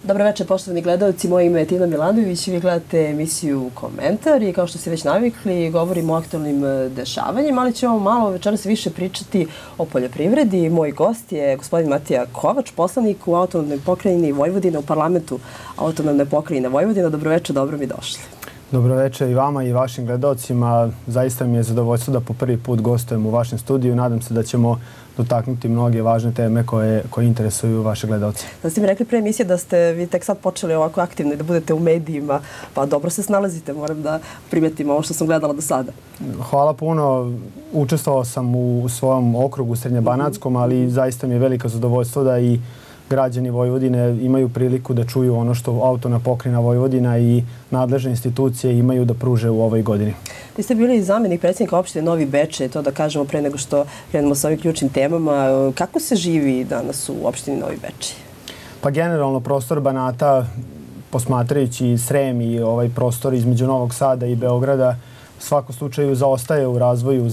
Dobro večer, poštovani gledalci. Moje ime je Tina Milanović i vi gledate emisiju Komentar i kao što ste već navikli, govorimo o aktualnim dešavanjima, ali ćemo malo večeras više pričati o poljoprivredi. Moj gost je gospodin Matija Kovač, poslanik u Autonomnoj pokrajini Vojvodine, u parlamentu Autonomne pokrajine Vojvodine. Dobro večer, dobro mi došli. Dobro večer i vama i vašim gledalcima. Zaista mi je zadovoljstvo da po prvi put gostujem u vašem studiju. Nadam se da ćemo dotaknuti mnoge važne teme koje interesuju vaše gledalce. Da ste mi rekli pre emisije da ste vi tek sad počeli ovako aktivno i da budete u medijima, pa dobro se snalazite, moram da primetim ovo što sam gledala do sada. Hvala puno. Učestvovao sam u svojom okrugu Srednjebanatskom, ali zaista mi je veliko zadovoljstvo da i građani Vojvodine imaju priliku da čuju ono što Autonomna pokrajina Vojvodina i nadležne institucije imaju da pruže u ovoj godini. Vi ste bili zamjenik predsjednika opštine Novi Bečej, to da kažemo pre nego što krenemo sa ovim ključnim temama. Kako se živi danas u opštini Novi Bečej? Pa generalno prostor Banata, posmatrajući Srem i ovaj prostor između Novog Sada i Beograda, u svakom slučaju zaostaje u razvoju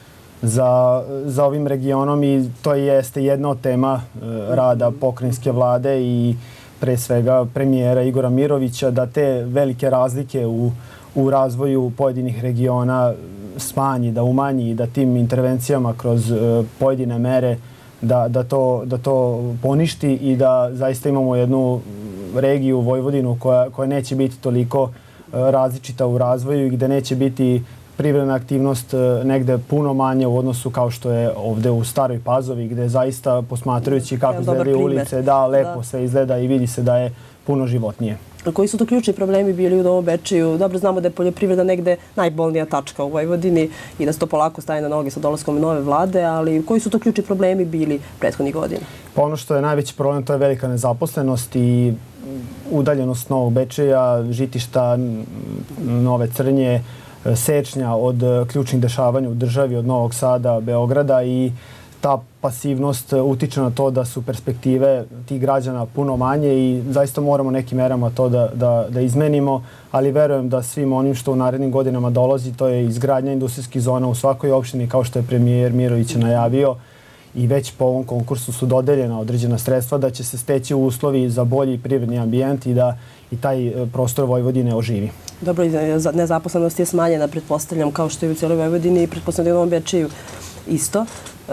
za ovim regionom i to jeste jedna od tema rada pokrajinske vlade i pre svega premijera Igora Mirovića, da te velike razlike u razvoju pojedinih regiona smanji, da umanji i da tim intervencijama kroz pojedine mere da to poništi i da zaista imamo jednu regiju Vojvodinu koja neće biti toliko različita u razvoju i gde neće biti privredna aktivnost negde puno manje u odnosu kao što je ovde u Staroj Pazovi, gde zaista posmatrajući kako izgledaju ulice, da, lepo sve izgleda i vidi se da je puno životnije. Koji su to ključni problemi bili u Novom Bečeju? Dobro znamo da je poljoprivreda negde najbolnija tačka u Vojvodini i da se to polako staje na noge sa dolaskom nove vlade, ali koji su to ključni problemi bili prethodnih godina? Pa ono što je najveći problem, to je velika nezaposlenost i udaljenost Novog Bečeja, žitišta Nove Crnje, sečnja od ključnih dešavanja u državi, od Novog Sada, Beograda i ta pasivnost utiče na to da su perspektive tih građana puno manje i zaista moramo nekim merama to da izmenimo, ali verujem da svim onim što u narednim godinama dolazi, to je izgradnja industrijskih zona u svakoj opštini, kao što je premijer Mirović najavio, i već po ovom konkursu su dodeljena određena sredstva da će se steći uslovi za bolji privredni ambijent i da i taj prostor Vojvodine oživi. Dobro, nezaposlenost je smanjena, pretpostavljam, kao što je u cijeloj Vojvodini i pretpostavljam da je u Novom Bečeju isto.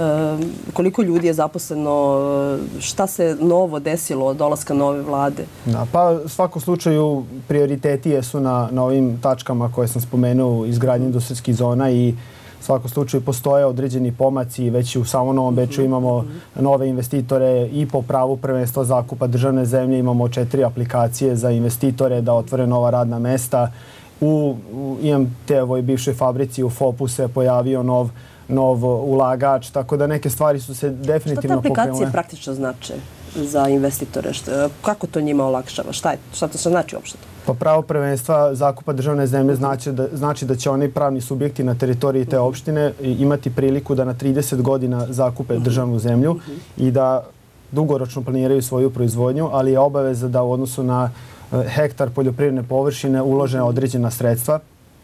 Koliko ljudi je zaposleno? Šta se novo desilo od dolaska nove vlade? Pa u svakom slučaju prioriteti jesu na ovim tačkama koje sam spomenuo, izgradnje industrijskih zona i u svakom slučaju postoje određeni pomaci. Već u samom Novom Beču imamo nove investitore i po pravu prvenstva zakupa državne zemlje. Imamo 4 aplikacije za investitore da otvore nova radna mesta. U IMT-ovoj bivšoj fabrici u FOP-u se pojavio nov ulagač, tako da neke stvari su se definitivno pokrenule. Šta te aplikacije praktično znače za investitore? Kako to njima olakšava? Šta to znači uopšte? Pa pravo prvenstva zakupa državne zemlje znači da će oni pravni subjekti na teritoriji te opštine imati priliku da na 30 godina zakupe državnu zemlju i da dugoročno planiraju svoju proizvodnju, ali je obaveza da u odnosu na hektar poljoprivredne površine ulože određena sredstva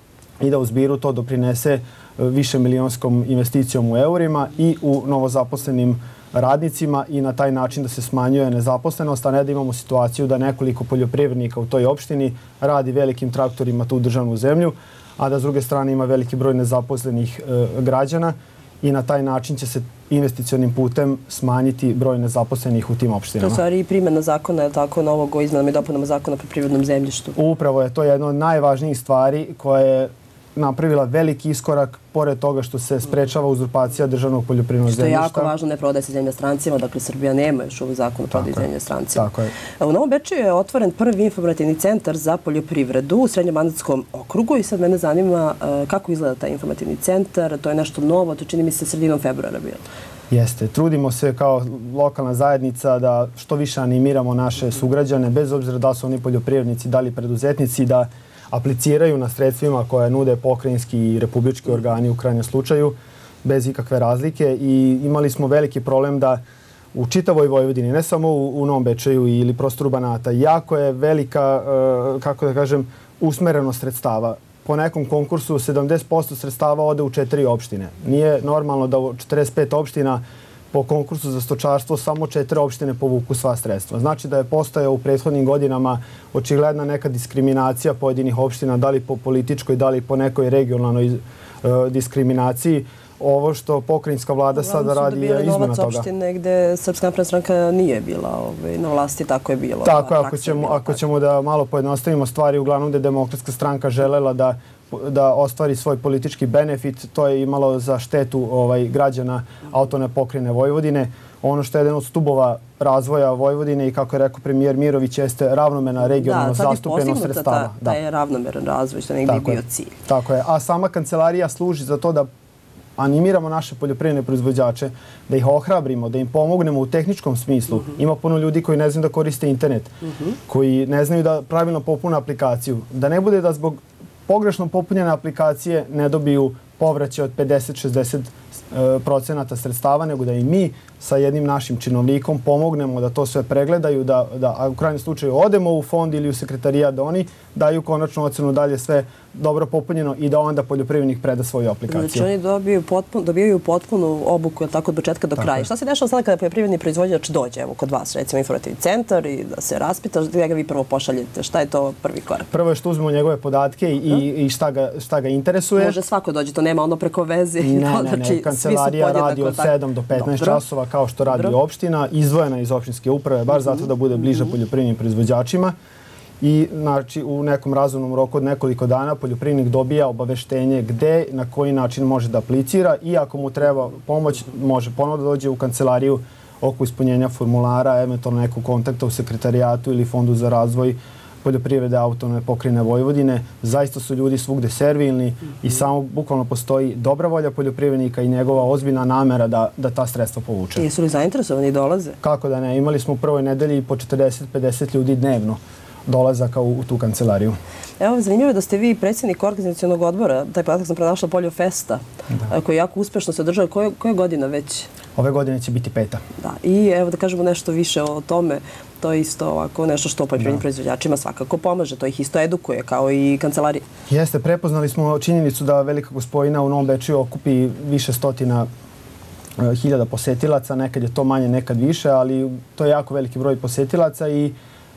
i da u zbiru to doprinese više milionskom investicijom u eurima i u novozaposlenim radnicima i na taj način da se smanjuje nezaposlenost, a ne da imamo situaciju da nekoliko poljoprivrednika u toj opštini radi velikim traktorima tu državnu zemlju, a da s druge strane ima veliki broj nezaposlenih građana i na taj način će se investicionim putem smanjiti broj nezaposlenih u tim opštinama. To je stvari i primjena zakona, je tako, novog o izmenama i dopunama zakona o poljoprivrednom zemljištu. Upravo je to jedna od najvažnijih stvari koja je napravila veliki iskorak, pored toga što se sprečava uzurpacija državnog poljoprivrednog zemljišta. Što je jako važno, ne prodaje se zemlja strancima, dakle Srbija nema još uvijek zakon o prodaji zemlje strancima. Tako je. U Novom Bečeju je otvoren prvi informativni centar za poljoprivredu u Srednjebanatskom okrugu i sad mene zanima kako izgleda taj informativni centar. To je nešto novo, to čini mi se sredinom februara bilo. Jeste. Trudimo se kao lokalna zajednica da što više animiramo naše sugrađane, bez obzira da su oni poljoprivrednici, da li preduzetnici, da apliciraju na sredstvima koje nude pokrajinski i republički organi u krajnjem slučaju, bez ikakve razlike. I imali smo veliki problem da u čitavoj Vojvodini, ne samo u Novom Bečeju ili prostoru Banata, jako je velika, kako da kažem, usmerenost sredstava. Po nekom konkursu 70% sredstava ode u 4 opštine. Nije normalno da u 45 opština po konkursu za stočarstvo samo 4 opštine povuku sva sredstva. Znači da je postojao u prethodnim godinama očigledna neka diskriminacija pojedinih opština, da li po političkoj, da li po nekoj regionalnoj diskriminaciji. Ovo što pokrajinska vlada sada radi je izmena toga. Novac opštine gde Srpska napredna stranka nije bila na vlasti, tako je bilo. Tako je, ako ćemo da malo pojednostavimo stvari, uglavnom da je Demokratska stranka želela da ostvari svoj politički benefit, to je imalo za štetu građana autonomne pokrajine Vojvodine. Ono što je jedan od stubova razvoja Vojvodine i kako je rekao premijer Mirović jeste ravnomerna regionalna zastupljenost sredstava. Da, sad je postignuta taj ravnomeran razvoj, što negdje bio cilj. Tako je, a sama kancelarija služi za to da animiramo naše poljoprivredne proizvođače, da ih ohrabrimo, da im pomognemo u tehničkom smislu. Ima puno ljudi koji ne znaju da koriste internet, koji ne znaju da pravilno popune aplikaciju. Da ne bude da zbog pogrešno popunjene aplikacije ne dobiju povraćaj od 50-60% sredstava, nego da i mi sa jednim našim činovnikom pomognemo da to sve pregledaju, da u krajnjem slučaju odemo u fond ili u sekretarijat, da oni daju konačnu ocenu da li je sve dobro popunjeno i da onda poljoprivrednik preda svoju aplikaciju. Znači oni dobijaju potpunu obuku tako od početka do kraja. Šta se dešava sada kada poljoprivredni proizvođač dođe evo kod vas, recimo informativni centar i da se raspita, da ga vi prvo pošaljete? Šta je to prvi korak? Prvo je što uzmemo njegove podatke i šta ga interesuje. Može svako dođe, to nema ono preko veze. Ne, kancelarija radi od 7 do 15 časova kao što radi opština, izdvojena iz opštinske uprave, baš zato da bude bliže poljoprivrednim proizvođačima. I znači, u nekom razumnom roku od nekoliko dana poljoprivrednik dobija obaveštenje gde, na koji način može da aplicira i ako mu treba pomoć, može ponovno da dođe u kancelariju oko ispunjenja formulara, eventualno nekog kontakta u sekretarijatu ili Fondu za razvoj poljoprivrede autonomne pokrajine Vojvodine. Zaista su ljudi svugde servilni i samo bukvalno postoji dobra volja poljoprivrednika i njegova ozbiljna namera da ta sredstva povuče. Jesu li zainteresovani i dolaze? Kako da ne? Imali smo u prvoj nedelji po 40-50 ljudi dnevno dolazaka u tu kancelariju. Evo, zanimljivo je da ste vi predsjednik organizacionog odbora, taj podatak sam pronašla, Poljo Festa, koji jako uspešno se održava. Koja godina već? Ove godine će biti 5. Da, i evo da kažemo nešto više o tome, to je isto ovako nešto što poljoprivrednim proizvođačima svakako pomaže, to ih isto edukuje kao i kancelarija. Jeste, prepoznali smo činjenicu da Velika Gospojina u Novom Bečeju okupi više stotina hiljada posetilaca, nekad je to manje, nekad više, ali to je jako veliki broj posetilaca i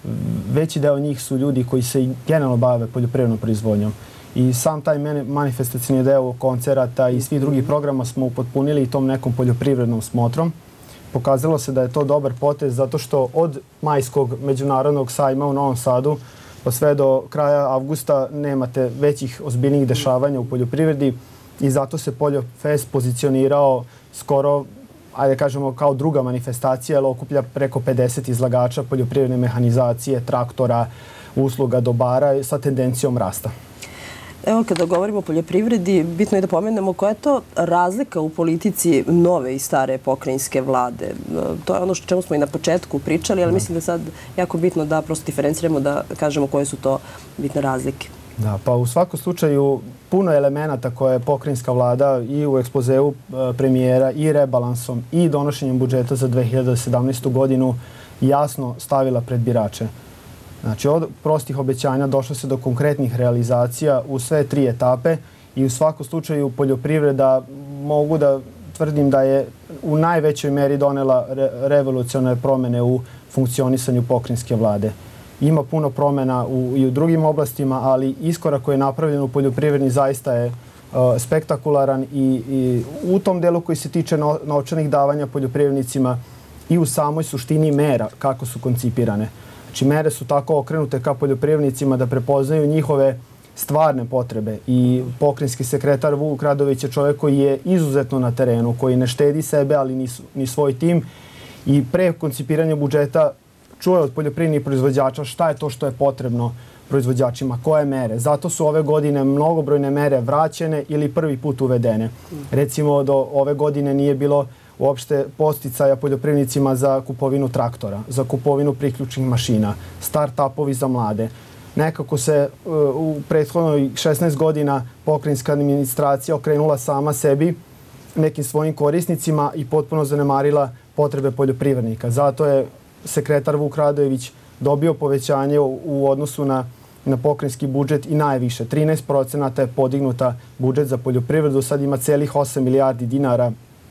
veći deo njih su ljudi koji se generalno bave poljoprivrednom proizvodnjom. I sam taj manifestacijni deo koncerata i svih drugih programa smo upotpunili i tom nekom poljoprivrednom smotrom. Pokazalo se da je to dobar potez zato što od majskog međunarodnog sajma u Novom Sadu pa sve do kraja avgusta nemate većih ozbiljnih dešavanja u poljoprivredi i zato se Poljo Fest pozicionirao skoro, ajde kažemo, kao druga manifestacija, jer okuplja preko 50 izlagača poljoprivredne mehanizacije, traktora, usluga, dobara sa tendencijom rasta. Evo, kada govorimo o poljoprivredi, bitno je da pomenemo koja je to razlika u politici nove i stare pokrajinske vlade. To je ono što čemu smo i na početku pričali, ali mislim da je sad jako bitno da prosto diferenciramo, da kažemo koje su to bitne razlike. Da, pa u svakom slučaju puno elemenata koje je pokrajinska vlada i u ekspozeu premijera i rebalansom i donošenjem budžeta za 2017. godinu jasno stavila pred birače. Znači, od prostih obećanja došlo se do konkretnih realizacija u sve 3 etape i u svakom slučaju poljoprivreda mogu da tvrdim da je u najvećoj meri donela revolucionarne promene u funkcionisanju pokrajinske vlade. Ima puno promjena i u drugim oblastima, ali iskorak koji je napravljen u poljoprivredni zaista je spektakularan i u tom delu koji se tiče novčanih davanja poljoprivrednicima i u samoj suštini mera kako su koncipirane. Znači, mere su tako okrenute ka poljoprivrednicima da prepoznaju njihove stvarne potrebe i pokrajinski sekretar Vuk Radović je čovjek koji je izuzetno na terenu, koji ne štedi sebe, ali ni svoj tim i pre koncipiranja budžeta čuje od poljoprivrednih proizvođača šta je to što je potrebno proizvođačima, koje mere. Zato su ove godine mnogobrojne mere vraćene ili prvi put uvedene. Recimo, do ove godine nije bilo uopšte podsticaja poljoprivrednicima za kupovinu traktora, za kupovinu priključnih mašina, start-upovi za mlade. Nekako se u prethodnoj 16 godina pokrajinska administracija okrenula sama sebi, nekim svojim korisnicima i potpuno zanemarila potrebe poljoprivrednika. Zato je sekretar Vuk Radojević dobio povećanje u odnosu na pokrajinski budžet i najviše. 13% je podignuta budžet za poljoprivredu. Sad ima celih 8 milijardi dinara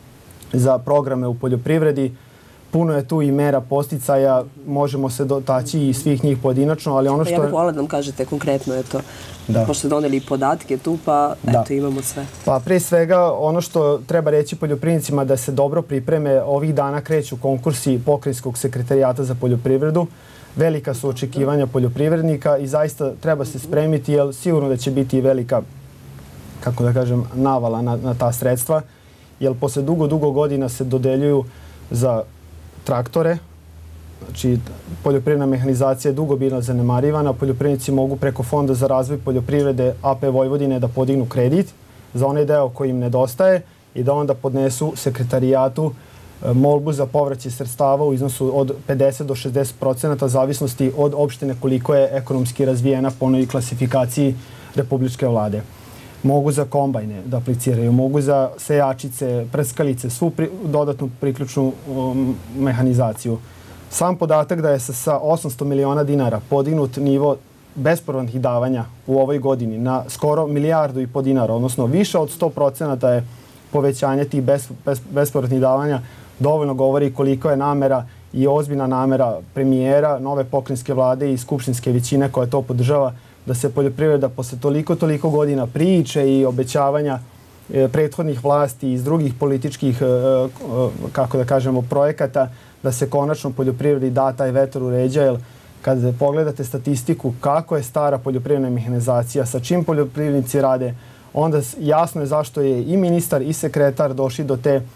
za programe u poljoprivredi. Puno je tu i mera posticaja, možemo se dotaći i svih njih pojedinačno, ali ono što... Ja bih volila da nam kažete konkretno, eto, pošto ste doneli podatke tu, pa eto, imamo sve. Pa prije svega, ono što treba reći poljoprivrednicima da se dobro pripreme, ovih dana kreću konkursi Pokrajinskog sekretarijata za poljoprivredu. Velika su očekivanja poljoprivrednika i zaista treba se spremiti, jer sigurno da će biti velika, kako da kažem, navala na ta sredstva, jer posle dugo godina se dodeljuju za traktore. Znači, poljoprivredna mehanizacija je dugo bila zanemarivana. Poljoprivrednici mogu preko Fonda za razvoj poljoprivrede AP Vojvodine da podignu kredit za onaj deo koji im nedostaje i da onda podnesu sekretarijatu molbu za povraćaj sredstava u iznosu od 50 do 60% zavisnosti od opštine koliko je ekonomski razvijena po onoj klasifikaciji Republičke vlade. Mogu za kombajne da apliciraju, mogu za sejačice, prskalice, svu dodatnu priključnu mehanizaciju. Sam podatak da je sa 800 miliona dinara podignut nivo bespovratnih davanja u ovoj godini na skoro 1,5 milijardu dinara, odnosno više od 100% je povećanje tih bespovratnih davanja, dovoljno govori koliko je namera i ozbiljna namera premijera, nove pokrajinske vlade i skupštinske većine koja to podržava, da se poljoprivreda posle toliko godina priče i obećavanja prethodnih vlasti iz drugih političkih, kako da kažemo, projekata, da se konačno poljoprivredi da taj vetar u leđa, jer kad pogledate statistiku kako je stara poljoprivredna mehanizacija, sa čim poljoprivrednici rade, onda jasno je zašto je i ministar i sekretar došli do te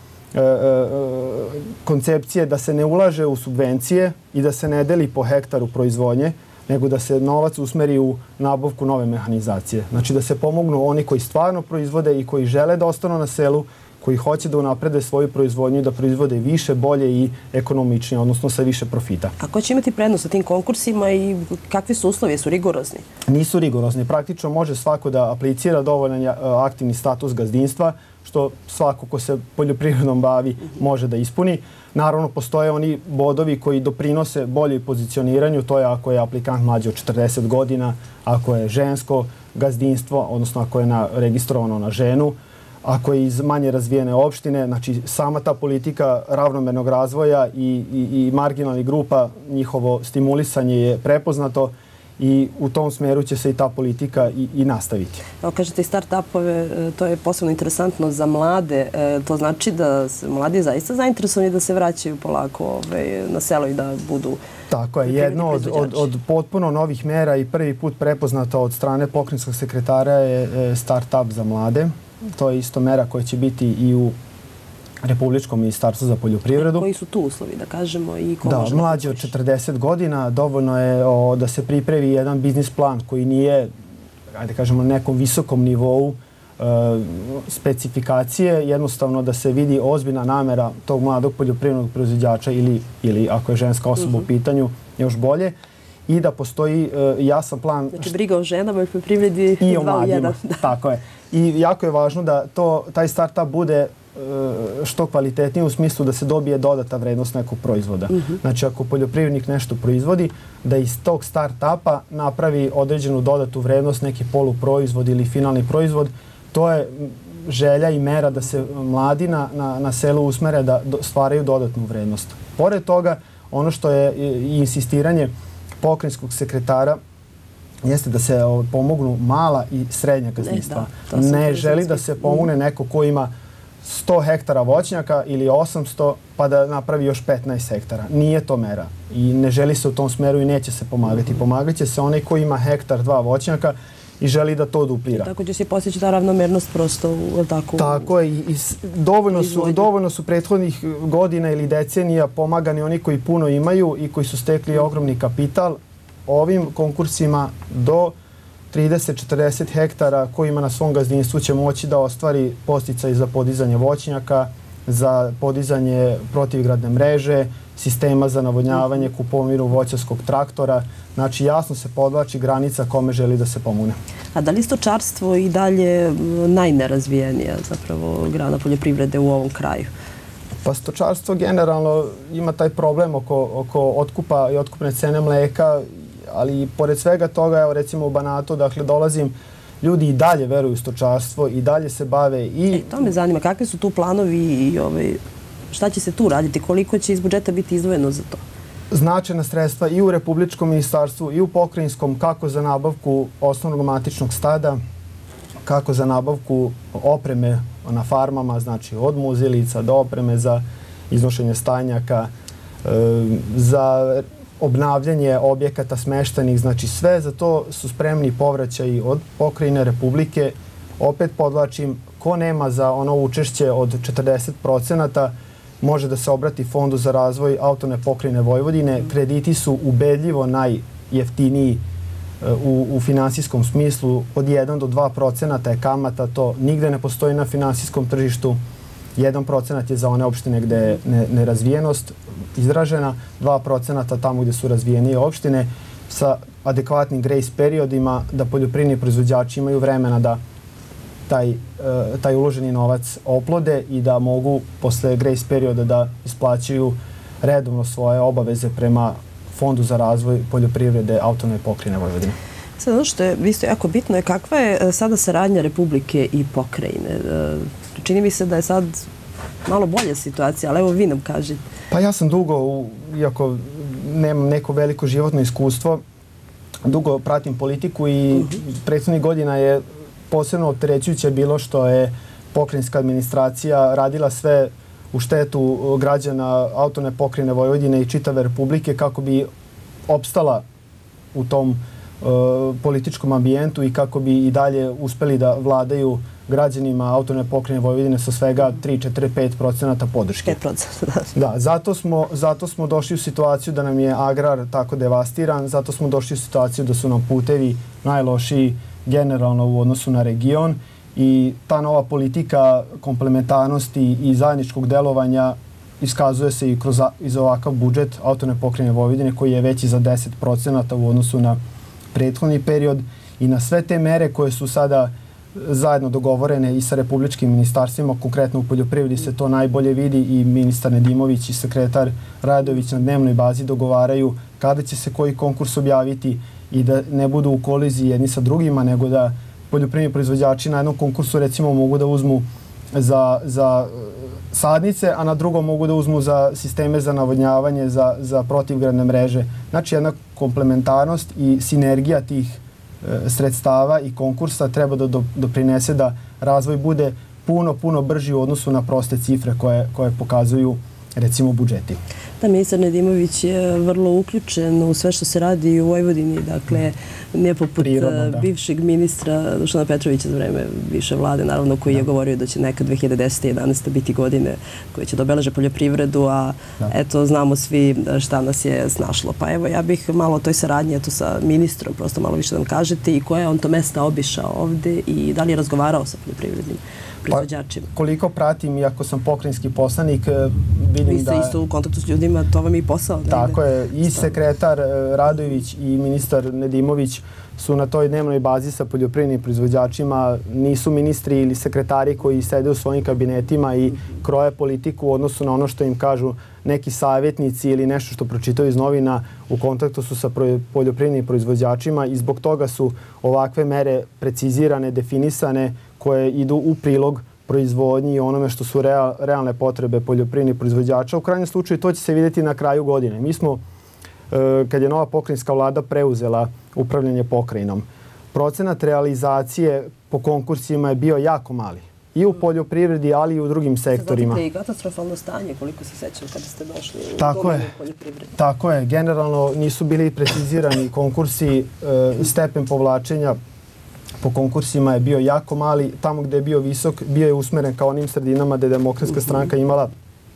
koncepcije da se ne ulaže u subvencije i da se ne deli po hektaru proizvodnje, nego da se novac usmeri u nabavku nove mehanizacije. Znači da se pomognu oni koji stvarno proizvode i koji žele da ostanu na selu, koji hoće da unaprede svoju proizvodnju i da proizvode više, bolje i ekonomičnije, odnosno sa više profita. A ko će imati prednost sa tim konkursima i kakvi su uslovi? Su rigorozni? Nisu rigorozni. Praktično može svako da aplicira, dovoljan aktivni status gazdinstva, što svako ko se poljoprivredom bavi može da ispuni. Naravno, postoje oni bodovi koji doprinose bolje pozicioniranju, to je ako je aplikant mlađi od 40 godina, ako je žensko gazdinstvo, odnosno ako je registrovano na ženu, ako je iz manje razvijene opštine. Znači, sama ta politika ravnomernog razvoja i marginalnih grupa, njihovo stimulisanje je prepoznato i u tom smeru će se i ta politika i nastaviti. Evo, kažete i start-upove, to je posebno interesantno za mlade. To znači da mladi zaista zainteresovani da se vraćaju polako na selo i da budu... Tako je. Jedno od potpuno novih mera i prvi put prepoznata od strane pokrajinskog sekretara je start-up za mlade. To je isto mera koja će biti i u Republičkom ministarstvu za poljoprivredu. Koji su tu uslovi, da kažemo? Da, mlađi od 40 godina, dovoljno je da se pripremi jedan biznis plan koji nije, ajde kažemo, na nekom visokom nivou specifikacije, jednostavno da se vidi ozbiljna namera tog mladog poljoprivrednog proizvođača ili ako je ženska osoba u pitanju, još bolje, i da postoji jasan plan... Znači, briga o ženama i poljoprivredi 2 u 1. Tako je. I jako je važno da taj start-up bude što kvalitetnije u smislu da se dobije dodata vrednost nekog proizvoda. Znači, ako poljoprivrednik nešto proizvodi, da iz tog start-upa napravi određenu dodatu vrednost, neki poluproizvod ili finalni proizvod. To je želja i mera da se mladi na selu usmere da stvaraju dodatnu vrednost. Pored toga, ono što je i insistiranje pokrajinskog sekretara jeste da se pomognu mala i srednja gazdinstva. Ne želi da se pomogne neko ko ima 100 hektara voćnjaka ili 800 pa da napravi još 15 hektara. Nije to mera i ne želi se u tom smeru i neće se pomagati. Pomagat će se onaj ko ima hektar, 2 voćnjaka i želi da to duplira. Tako će se postići ta ravnomernost prosto u tako... Tako je. I dovoljno su prethodnih godina ili decenija pomagani oni koji puno imaju i koji su stekli ogromni kapital. Ovim konkursima do 30-40 hektara koji ima na svom gazdinstvu će moći da ostvari podsticaj za podizanje voćnjaka, za podizanje protivgradne mreže, sistema za navodnjavanje, kupovinu voćarskog traktora. Znači, jasno se podvlači granica kome želi da se pomogne. A da li stočarstvo i dalje najnerazvijenija zapravo grana poljoprivrede u ovom kraju? Pa stočarstvo generalno ima taj problem oko otkupa i otkupne cene mleka, ali pored svega toga, evo recimo u Banatu, dakle dolazim, ljudi i dalje veruju u stočarstvo i dalje se bave i... To me zanima, kakvi su tu planovi i Šta će se tu raditi? Koliko će iz budžeta biti izdvojeno za to? Značajna sredstva i u Republičkom ministarstvu i u pokrajinskom, kako za nabavku osnovnog matičnog stada, kako za nabavku opreme na farmama, znači od muzilica do opreme za iznošenje stajnjaka, za obnavljanje objekata smeštenih, znači sve za to su spremni povraćaji od pokrajine Republike. Opet podvlačim, ko nema za ono učešće od 40%, može da se obrati Fondu za razvoj autonomne pokrajine Vojvodine. Krediti su ubedljivo najjeftiniji u finansijskom smislu. Od 1 do 2% je kamata, to nigde ne postoji na finansijskom tržištu. 1% je za one opštine gde je nerazvijenost izražena, 2% tamo gde su razvijenije opštine sa adekvatnim grace periodima, da poljoprivredni proizvođači imaju vremena da taj uloženi novac oplode i da mogu posle grace perioda da isplaćaju redovno svoje obaveze prema Fondu za razvoj poljoprivrede autonomne pokrajine Vojvodine. Sad ono što je isto jako bitno je kakva je sada saradnja Republike i pokrajine. Čini mi se da je sad malo bolja situacija, ali evo vi nam kažete. Pa ja sam dugo, iako nemam neko veliko životno iskustvo, dugo pratim politiku i prethodnih godina je posebno opterećujuće bilo što je pokrajinska administracija radila sve u štetu građana autonomne pokrajine Vojvodine i čitave Republike kako bi opstala u tom političkom ambijentu i kako bi i dalje uspeli da vladaju građanima autonomne pokrajine Vojvodine sa svega 3-4-5% podrške. 5%, da. Zato smo došli u situaciju da nam je agrar tako devastiran, zato smo došli u situaciju da su nam putevi najlošiji generalno u odnosu na region i ta nova politika komplementarnosti i zajedničkog delovanja iskazuje se i kroz ovakav budžet autonomne pokrajine Vojvodine koji je veći za 10% u odnosu na prethodni period i na sve te mere koje su sada zajedno dogovorene i sa republičkim ministarstvima, konkretno u poljoprivredi se to najbolje vidi i ministar Nedimović i sekretar Radović na dnevnoj bazi dogovaraju kada će se koji konkurs objaviti i da ne budu u koliziji jedni sa drugima, nego da poljoprivredni proizvođači na jednom konkursu recimo mogu da uzmu za sadnice, a na drugom mogu da uzmu za sisteme za navodnjavanje, za protivgradne mreže. Znači jedna komplementarnost i sinergija tih sredstava i konkursa treba da doprinese da razvoj bude puno brži u odnosu na proste cifre koje pokazuju recimo budžeti. Da, ministar Nedimović je vrlo uključen u sve što se radi u Vojvodini, dakle nije poput bivšeg ministra Dušana Petrovića za vreme bivše vlade, naravno koji je govorio da će nekad 2010. i 2011. biti godine koje će da obeleže poljoprivredu, a eto znamo svi šta nas je snašlo. Pa evo ja bih malo o toj saradnji eto sa ministrom, prosto malo više da nam kažete i koje je on to mesta obišao ovde i da li je razgovarao sa poljoprivrednim proizvođačima. Koliko pratim, iako sam pokrajinski poslanik, vidim da... Vi ste isto u kontaktu s ljudima, to vam je i posao. Tako je. I sekretar Radović i ministar Nedimović su na toj dnevnoj bazi sa poljoprivrednim proizvođačima. Nisu ministri ili sekretari koji sede u svojim kabinetima i kroje politiku u odnosu na ono što im kažu neki savjetnici ili nešto što pročitaju iz novina. U kontaktu su sa poljoprivrednim proizvođačima i zbog toga su ovakve mere precizirane, definisane, koje idu u prilog proizvodnji i onome što su realne potrebe poljoprivrednih proizvođača. U krajnjem slučaju to će se vidjeti na kraju godine. Mi smo, kad je nova pokrajinska vlada preuzela upravljanje pokrajinom, procenat realizacije po konkursima je bio jako mali. I u poljoprivredi, ali i u drugim sektorima. Zato je i katastrofalno stanje, koliko se sećam kada ste došli u domenu poljoprivredi. Tako je. Generalno nisu bili precizirani konkursi, stepen povlačenja po konkursima je bio jako mali. Tamo gde je bio visok, bio je usmeren ka onim sredinama gde je Demokratska stranka imala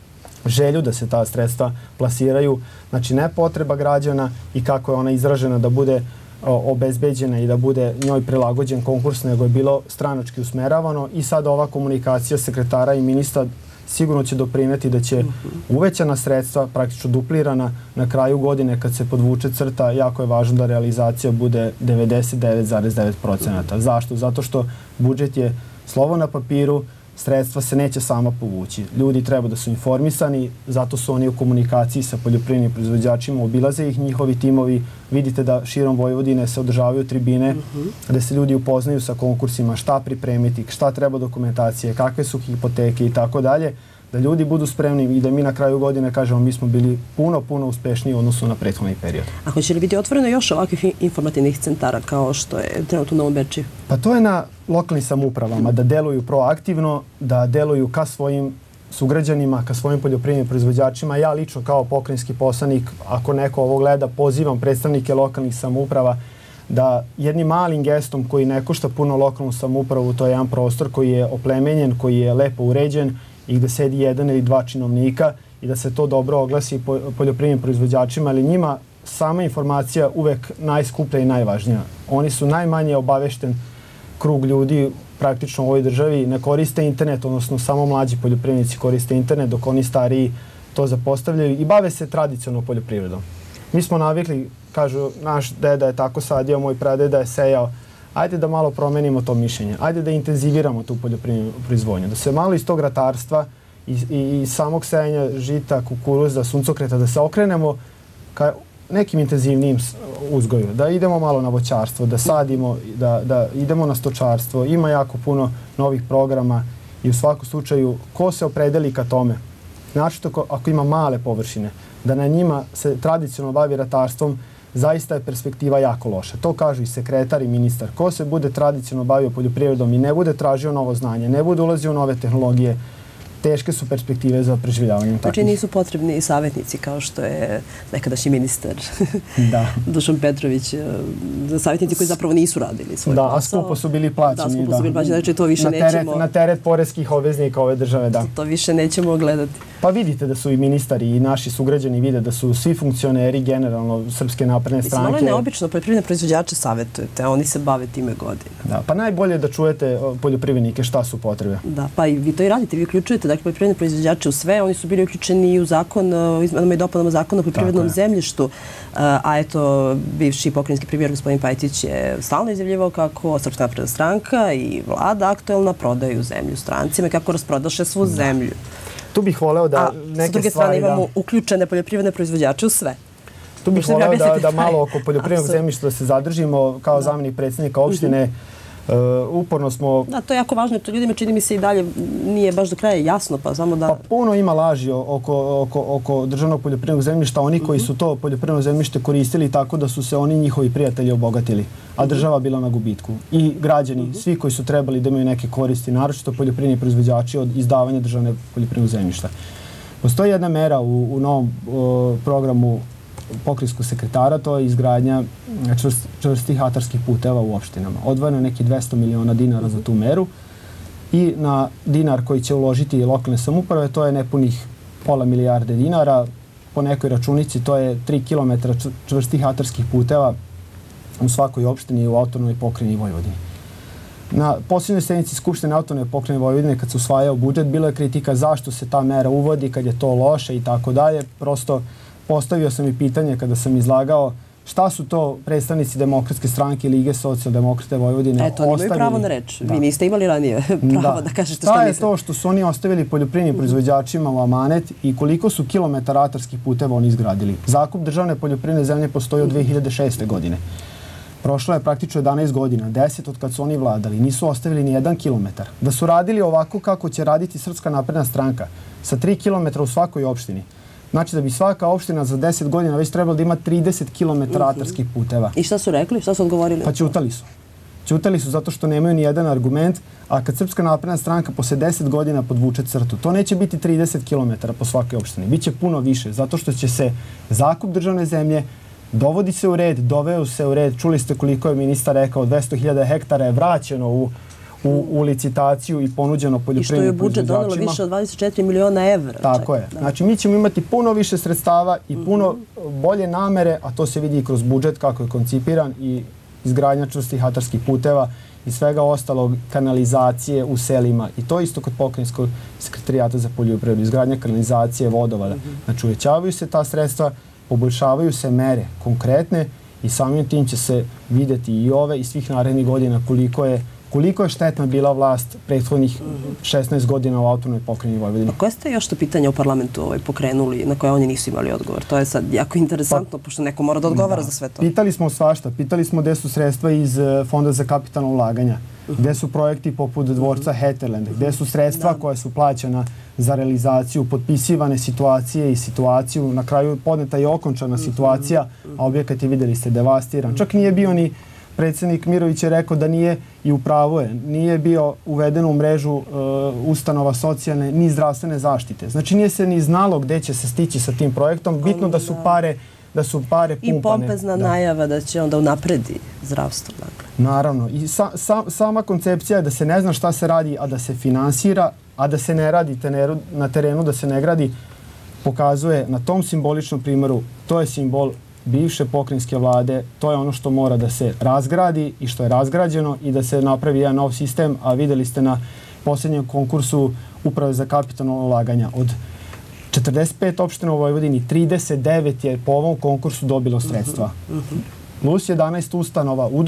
želju da se ta sredstva plasiraju. Znači ne potreba građana i kako je ona izražena da bude obezbeđena i da bude njoj prilagođen konkurs, nego je bilo stranački usmeravano i sad ova komunikacija sekretara i ministra sigurno će doprineti da će uvećana sredstva, praktično duplirana na kraju godine kad se podvuče crta, jako je važno da realizacija bude 99,9%. Zašto? Zato što budžet je slovo na papiru, sredstva se neće sama povući. Ljudi treba da su informisani, zato su oni u komunikaciji sa poljoprivrednim proizvođačima, obilaze ih njihovi timovi, vidite da širom Vojvodine se održavaju tribine gde se ljudi upoznaju sa konkursima, šta pripremiti, šta treba dokumentacije, kakve su hipoteke i tako dalje. da ljudi budu spremni i da mi na kraju godine kažemo mi smo bili puno uspešniji u odnosu na prethodni period. A hoće li biti otvoreno još ovakvih informativnih centara kao što je trenutno u Novom Bečeju? Pa to je na lokalnim samoupravama da deluju proaktivno, da deluju ka svojim sugrađanima, ka svojim poljoprivrednim proizvođačima. Ja lično kao pokrajinski poslanik, ako neko ovo gleda, pozivam predstavnike lokalnih samouprava da jednim malim gestom koji ne košta puno lokalnu samoupravu, to je jedan prostor koji je oplemenjen, koji je lepo uređen i gde sedi jedan ili dva činovnika i da se to dobro oglasi poljoprivrednim proizvođačima, ali njima sama informacija uvek najskuplja i najvažnija. Oni su najmanje obavešten krug ljudi praktično u ovoj državi, ne koriste internet, odnosno samo mlađi poljoprivrednici koriste internet, dok oni stariji to zapostavljaju i bave se tradicionalnom poljoprivredom. Mi smo navikli, kažu, naš deda je tako sadio, moj pradeda je sejao. Ajde da malo promenimo to mišljenje. Ajde da intenziviramo tu poljoprivrednu proizvodnju. Da se malo iz tog ratarstva i samog sejanja žita, kukuruza, suncokreta, da se okrenemo ka nekim intenzivnijim uzgoju. Da idemo malo na voćarstvo, da sadimo, da idemo na stočarstvo. Ima jako puno novih programa i u svakom slučaju ko se opredeli ka tome, znači ako ima male površine, da na njima se tradicionalno bavi ratarstvom, zaista je perspektiva jako loša. To kažu i sekretar i ministar. Ko se bude tradicionalno bavio poljoprivredom i ne bude tražio novo znanje, ne bude ulazio u nove tehnologije, teške su perspektive za preživljavanjem takvih. Znači nisu potrebni savjetnici kao što je nekadašnji ministar Dušan Petrović, savjetnici koji zapravo nisu radili svoj posao. Da, a skupo su bili plaćeni. Da, skupo su bili plaćeni, znači to više nećemo... Na teret poreskih obveznika ove države, da. To više nećemo gledati. Pa vidite da su i ministari i naši sugrađani vide da su svi funkcioneri generalno Srpske napredne stranke. Mislim, ono je neobično, poljoprivredne proizvođače savjetujete, oni se bave time godina. Da, pa najbolje je da čujete poljoprivrednike šta su potrebe. Da, pa i vi to i radite, vi uključujete dakle poljoprivredne proizvođače u sve, oni su bili uključeni i u zakon, o izmenama i dopunama zakona o poljoprivrednom zemljištu, a eto, bivši pokrajinski premijer gospodin Pajtić je stalno izjavljivao kako Srpska napredna stranka i vlada aktuelna prodaju zemlju strancima i kako rasprodaše svu zemlju. Tu bih voleo da neke stvari... A s druge strane imamo uključene poljoprivredne proizvođače u sve. Tu bih voleo da malo oko poljoprivrednog zemljišta se zadržimo kao zamjenik predsjednika opštine. Uporno smo... Da, to je jako važno. To ljudima čini mi se i dalje nije baš do kraja jasno, pa samo da... Pa puno ima laži oko državnog poljoprivrednog zemljišta. Oni koji su to poljoprivredno zemljište koristili tako da su se oni njihovi prijatelji obogatili, a država bila na gubitku. I građani, svi koji su trebali da imaju neke koristi, naročito poljoprivredni proizvođači od izdavanja državne poljoprivrednog zemljišta. Postoji jedna mera u novom programu pokrajinskog sekretara, to je izgradnja čvrstih atarskih puteva u opštinama. Odvojeno je neki 200 miliona dinara za tu meru i na dinar koji će uložiti lokalne samouprave, to je nepunih pola milijarde dinara. Po nekoj računici to je 3 km čvrstih atarskih puteva u svakoj opštini i u autonomnoj pokrajini Vojvodini. Na posljednjoj sednici Skupštine autonome pokrajine Vojvodine, kad se usvajao budžet, bila je kritika zašto se ta mera uvodi, kad je to loše i tako dalje. Prosto postavio sam i pitanje kada sam izlagao šta su to predstavnici Demokratske stranke i Lige socijaldemokrate Vojvodine ostavili. Eto, imaju pravo na reč. Vi niste imali ranije pravo da kažete što mislite. Šta je to što su oni ostavili poljoprivrednim proizvođačima u amanet i koliko su kilometara atarskih puteva oni izgradili? Zakup državne poljoprivredne zemlje postoji od 2006. godine. Prošlo je praktično 11 godina, 10 od kad su oni vladali. Nisu ostavili ni 1 kilometar. Da su radili ovako kako će raditi Srpska napredna stranka, sa 3 kilometra u svakoj opštini, znači da bi svaka opština za 10 godina već trebala da ima 30 km atarskih puteva. I šta su rekli? Šta su odgovorili? Pa ćutali su. Ćutali su zato što nemaju ni jedan argument, a kad Srpska napredna stranka posle 10 godina podvuče crtu, to neće biti 30 km po svakoj opštini. Biće puno više, zato što će se zakup državne zemlje dovodi se u red, doveo se u red. Čuli ste koliko je ministar rekao, 200.000 hektara je vraćeno u licitaciju i ponuđeno poljoprivrednim proizvođačima. I što je budžet donalo više od 24 miliona evra. Tako je. Znači mi ćemo imati puno više sredstava i puno bolje namere, a to se vidi i kroz budžet kako je koncipiran i izgradnja čvrstih atarskih puteva i svega ostalog, kanalizacije u selima. I to isto kod pokrajinskog sekretarijata za poljoprivredu. Izgradnja kanalizacije, vodovoda. Znači uvećavaju se ta sredstva, poboljšavaju se mere konkretne i samim tim će se vidjeti i ove i svih narednih godina koliko je štetna bila vlast prethodnih 16 godina u autonomnoj pokrajini Vojvodine. A koje ste još to pitanja u parlamentu pokrenuli na koje oni nisu imali odgovor? To je sad jako interesantno, pošto neko mora da odgovara za sve to. Pitali smo svašta. Pitali smo gde su sredstva iz Fonda za kapitalno ulaganja, gde su projekti poput dvorca Heterland, gde su sredstva koja su plaćena za realizaciju, potpisivane situacije i situaciju. Na kraju podneta je okončana situacija, a objekat je, vidjeli ste, devastiran. Čak nije bio ni, predsjednik Mirović je rekao da nije, i upravo je, nije bio uveden u mrežu ustanova socijalne ni zdravstvene zaštite. Znači nije se ni znalo gdje će se stići sa tim projektom. Bitno da su pare pumpane. I pompezna najava da će onda unapredi zdravstvo. Dakle. Naravno. I sama koncepcija je da se ne zna šta se radi, a da se finansira, a da se ne radi na terenu, da se ne gradi, pokazuje na tom simboličnom primjeru, to je simbol bivše pokrajinske vlade, to je ono što mora da se razgradi i što je razgrađeno i da se napravi jedan nov sistem, a vidjeli ste na posljednjem konkursu Uprave za kapitalno ulaganja. Od 45 opština u Vojvodini, 39 je po ovom konkursu dobilo sredstva. Plus 11 ustanova u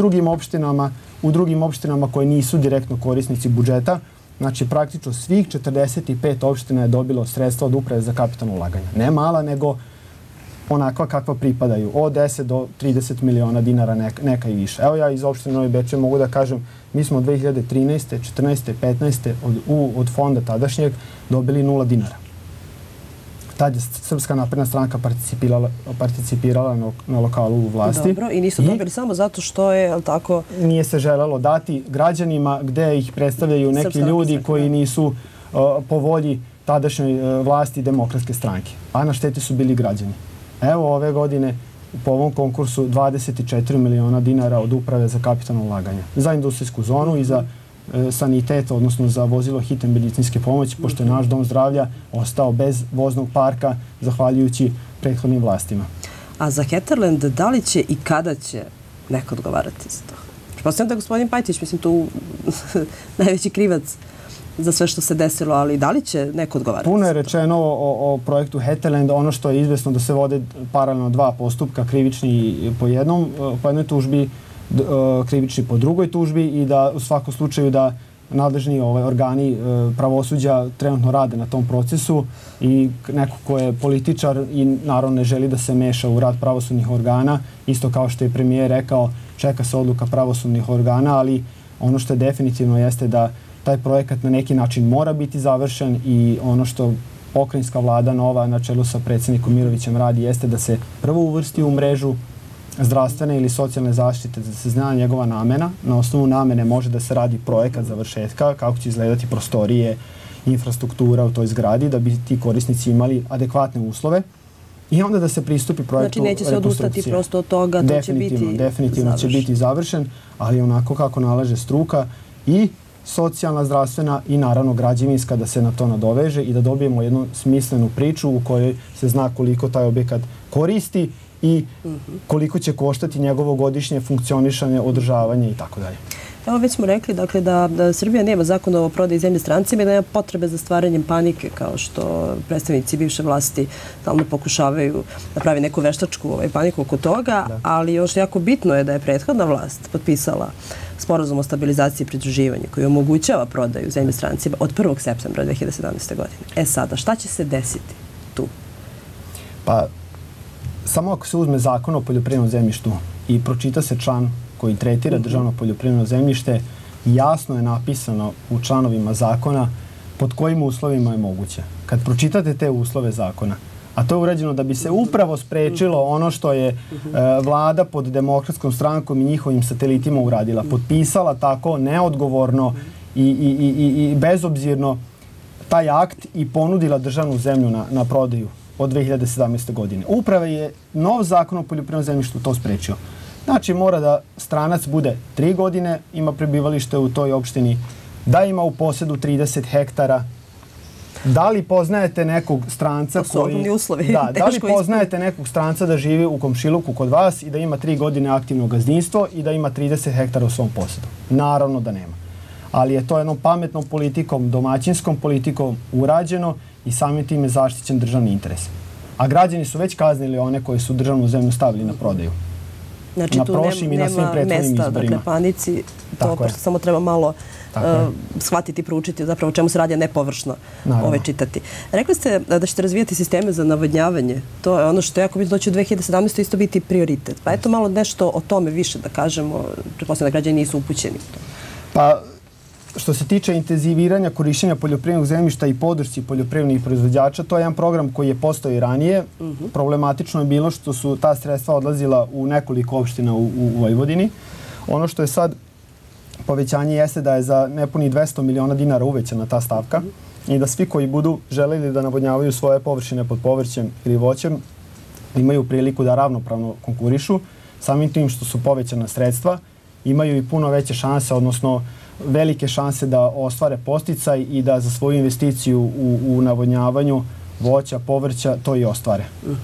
drugim opštinama koje nisu direktno korisnici budžeta. Znači, praktično svih 45 opština je dobilo sredstva od Uprave za kapitalno ulaganja. Ne mala, nego onakva kakva pripadaju. Od 10 do 30 miliona dinara, neka i više. Evo ja iz opštine Novi Bečej mogu da kažem, mi smo od 2013. 14. 15. od fonda tadašnjeg dobili 0 dinara. Tad je Srpska napredna stranka participirala na lokalu u vlasti. Dobro, i nisu dobili samo zato što je, tako... Nije se želelo dati građanima gde ih predstavljaju neki ljudi koji nisu po volji tadašnjoj vlasti Demokratske stranke. A na šteti su bili građani. Evo ove godine po ovom konkursu 24 miliona dinara od Uprave za kapitalno ulaganja. Za industrijsku zonu i za sanitet, odnosno za vozilo hitne medicinske pomoći, pošto je naš dom zdravlja ostao bez voznog parka zahvaljujući prethodnim vlastima. A za Heterlend, da li će i kada će neko odgovarati za to? Pretpostavljam da je gospodin Pajtić, mislim, tu najveći krivac za sve što se desilo, ali da li će neko odgovarati? Puno je rečeno o projektu Heterlend. Ono što je izvesno da se vode paralelno 2 postupka, krivični po jednoj tužbi, krivični po drugoj tužbi i da u svakom slučaju da nadležni organi pravosuđa trenutno rade na tom procesu i neko ko je političar i naravno ne želi da se meša u rad pravosudnih organa, isto kao što je premijer rekao, čeka se odluka pravosudnih organa, ali ono što je definitivno jeste da taj projekat na neki način mora biti završen i ono što pokrajinska vlada nova na čelu sa predsjednikom Mirovićem radi jeste da se prvo uvrsti u mrežu zdravstvene ili socijalne zaštite, da se zna njegova namena. Na osnovu namene može da se radi projekat završetka, kako će izgledati prostorije, infrastruktura u toj zgradi, da bi ti korisnici imali adekvatne uslove. I onda da se pristupi projektu rekonstrukcije. Znači neće se odustati prosto od toga, to će biti završen. Definitivno će biti završen, ali onako kako nalaže struka i socijalna, zdravstvena i naravno građevinska da se na to nadoveže i da dobijemo jednu smislenu priču u kojoj se zna koliko taj objekat koristi i koliko će koštati njegovo godišnje funkcionišanje, održavanje i tako dalje. Evo već smo rekli dakle, da Srbija nema zakon o prodaji zemlje strancima i da nema potrebe za stvaranjem panike kao što predstavnici bivše vlasti stalno pokušavaju da pravi neku veštačku paniku oko toga, ali još jako bitno je da je prethodna vlast potpisala sporazum o stabilizaciji i pridruživanju koji omogućava prodaju zemlje strancima od 1. septembra 2017. godine. Sada, šta će se desiti tu? Pa, samo ako se uzme zakon o poljoprivrednom zemljištu i pročita se član koji tretira državno poljoprivredno zemljište, jasno je napisano u članovima zakona pod kojim uslovima je moguće. Kad pročitate te uslove zakona, a to je urađeno da bi se upravo sprečilo ono što je vlada pod Demokratskom strankom i njihovim satelitima uradila. Potpisala tako neodgovorno i bezobzirno taj akt i ponudila državnu zemlju na prodaju od 2017. godine. Upravo je nov zakon o poljoprivrednom zemljištu to sprečio. Znači mora da stranac bude 3 godine, ima prebivalište u toj opštini, da ima u posjedu 30 hektara. Da li poznajete nekog stranca da li poznajete nekog stranca da živi u komšiluku kod vas i da ima 3 godine aktivno gazdinstvo i da ima 30 hektara u svom posjedu? Naravno da nema. Ali je to jednom pametnom politikom, domaćinskom politikom urađeno i samim tim je zaštićen državni interes. A građani su već kaznili one koji su državnu zemlju stavili na prodaju. Znači tu nema mesta, dakle, panici, to prosto samo treba malo shvatiti, proučiti zapravo o čemu se radi, a ne površno čitati. Rekli ste da ćete razvijati sisteme za navodnjavanje. To je ono što je jako bitno, da će u 2017. isto biti prioritet. Pa eto malo nešto o tome više da kažemo, pretpostavljam da građani nisu upućeni u to. Pa Što se tiče intenziviranja korišćenja poljoprivrednog zemljišta i podršci poljoprivrednih proizvođača, to je jedan program koji je postojao i ranije. Problematično je bilo što su ta sredstva odlazila u nekoliko opština u Vojvodini. Ono što je sad povećanje jeste da je za nepuni 200 miliona dinara uvećana ta stavka i da svi koji budu želeli da navodnjavaju svoje površine pod povrćem ili voćem imaju priliku da ravnopravno konkurišu. Samim tim što su povećana sredstva, imaju i puno veće šanse, odnosno velike šanse da ostvare podsticaj i da za svoju investiciju u navodnjavanju voća, povrća to i ostvare.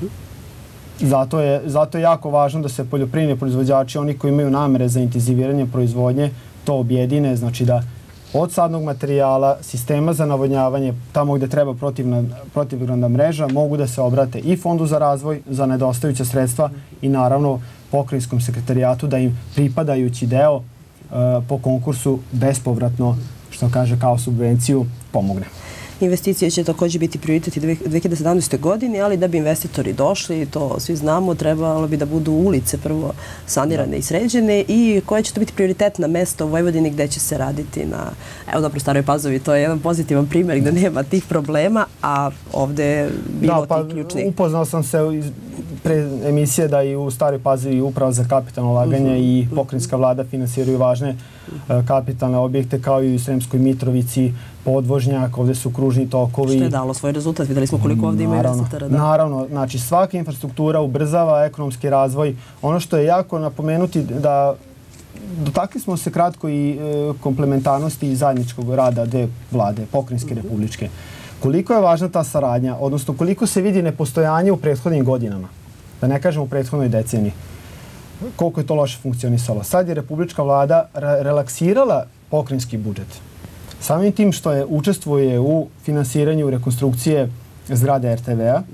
Zato je jako važno da se poljoprivredni proizvođači, oni koji imaju namere za intenziviranje proizvodnje, to objedine, znači da od sadnog materijala, sistema za navodnjavanje, tamo gde treba protivgradna mreža, mogu da se obrate i Fondu za razvoj za nedostajuća sredstva i naravno pokrajinskom sekretarijatu da im pripadajući deo po konkursu bespovratno, što kaže kao subvenciju, pomogne. Investicije će također biti prioritet i 2017. godini, ali da bi investitori došli, to svi znamo, trebalo bi da budu ulice prvo sanirane i sređene i koje će to biti prioritetna mesta u Vojvodini gde će se raditi na, evo dobro, Staroj Pazovi, to je jedan pozitivan primjer gde nema tih problema, a ovde je bilo tih ključnih. Upoznao sam se pre emisije da i u Staroj Pazovi Uprava za kapitalno ulaganje i pokrajinska vlada finansiraju važne kapitalne objekte kao i u Sremskoj Mitrovici, podvožnjak, ovdje su kružni tokovi. Što je dalo svoj rezultat, videli smo koliko ovdje ima investitora. Naravno, znači svaka infrastruktura ubrzava ekonomski razvoj. Ono što je jako napomenuti da dotakli smo se kratko i komplementarnosti i zajedničkog rada dve vlade, pokrajinske i republičke. Koliko je važna ta saradnja, odnosno koliko se vidi nepostojanje u prethodnim godinama, da ne kažem u prethodnoj deceniji, koliko je to loše funkcionisalo. Sad je republička vlada relaksirala pokrajinski budžet. Samim tim što je učestvuje u finansiranju rekonstrukcije zgrade RTV-a,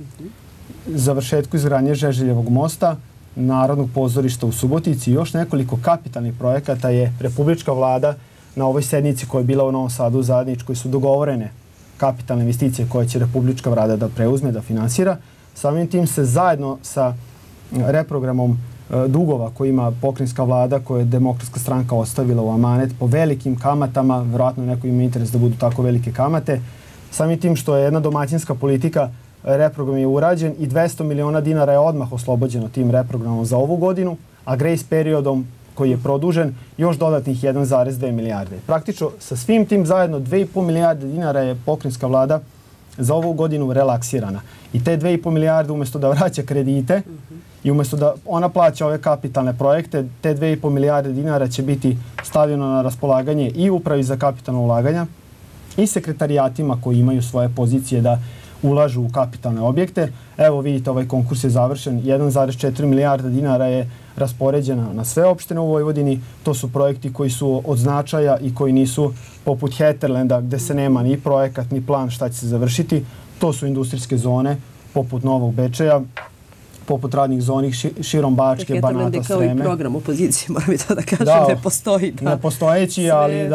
završetku izgradnje Žeželjevog mosta, Narodnog pozorišta u Subotici i još nekoliko kapitalnih projekata je republička vlada na ovoj sednici koja je bila u Novom Sadu zajedničkoj su dogovorene kapitalne investicije koje će republička vlada da preuzme, da finansira. Samim tim se zajedno sa reprogramom dugova koji ima pokrajinska vlada, koje je Demokratska stranka ostavila u amanet po velikim kamatama, vjerojatno neko ima interes da budu tako velike kamate. Samim tim što je jedna domaćinska politika, reprogram je urađen i 200 miliona dinara je odmah oslobođeno tim reprogramom za ovu godinu, a grace periodom koji je produžen još dodatnih 1,2 milijarde. Praktično sa svim tim zajedno 2,5 milijarde dinara je pokrajinska vlada za ovu godinu relaksirana. I te 2,5 milijarde umjesto da vraća kredite i umjesto da ona plaća ove kapitalne projekte, te 2,5 milijarde dinara će biti stavljeno na raspolaganje i upravi za kapitalno ulaganja i sekretarijatima koji imaju svoje pozicije da ulažu u kapitalne objekte. Evo vidite, ovaj konkurs je završen. 1,4 milijarda dinara je raspoređena na sve opštine u Vojvodini. To su projekti koji su od značaja i koji nisu poput Heterlenda gde se nema ni projekat ni plan šta će se završiti. To su industrijske zone poput Novog Bečeja, poput radnih zoni širom Bačke, Banata, Sreme. Heterlend je kao i program opozicije, moram i to da kažem, ne postoji. Nepostojeći,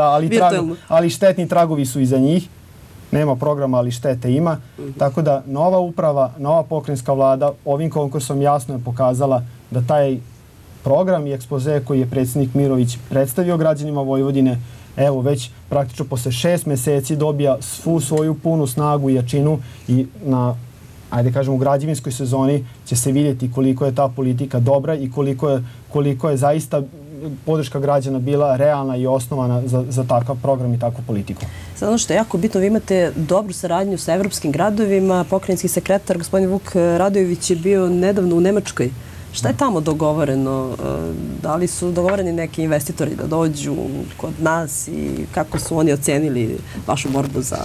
ali štetni tragovi su iza njih. Nema programa, ali štete ima. Tako da nova uprava, nova pokrajinska vlada ovim konkursom jasno je pokazala da taj program i ekspoze koji je predsjednik Mirović predstavio građanima Vojvodine, evo već praktično posle 6 meseci dobija svu svoju punu snagu i jačinu i na, ajde kažem, u građevinskoj sezoni će se vidjeti koliko je ta politika dobra i koliko je zaista podrška građana bila realna i osnovana za takav program i takvu politiku. Sad ono što je jako bitno, vi imate dobru saradnju sa evropskim gradovima. Pokrajinski sekretar, gospodin Vuk Radojević, je bio nedavno u Nemačkoj. Šta je tamo dogovoreno? Da li su dogovoreni neki investitori da dođu kod nas i kako su oni ocenili vašu borbu za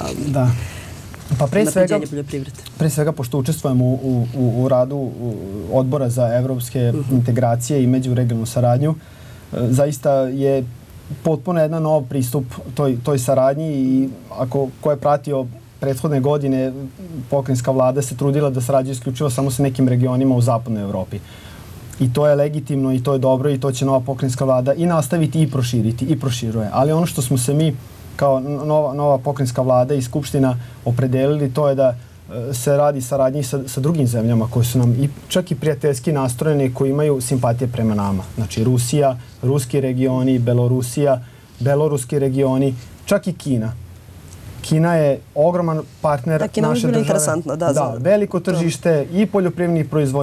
napređenje poljoprivrede? Pre svega, pošto učestvujemo u radu odbora za evropske integracije i međuregionalnu saradnju, zaista je potpuno jedan nov pristup toj saradnji i ko je pratio prethodne godine, pokrajinska vlada se trudila da sarađuje isključivo samo sa nekim regionima u zapadnoj Evropi. I to je legitimno i to je dobro i to će nova pokrajinska vlada i nastaviti i proširiti i proširuje. Ali ono što smo se mi kao nova pokrajinska vlada i skupština opredelili, to je da se radi saradnji sa drugim zemljama koje su nam čak i prijateljski nastrojeni, koji imaju simpatije prema nama. Znači Rusija, ruski regioni, Belorusija, beloruski regioni. čak i Kina. Kina je ogroman partner naše države. Interesantno, da, veliko tržište i poljoprivrednih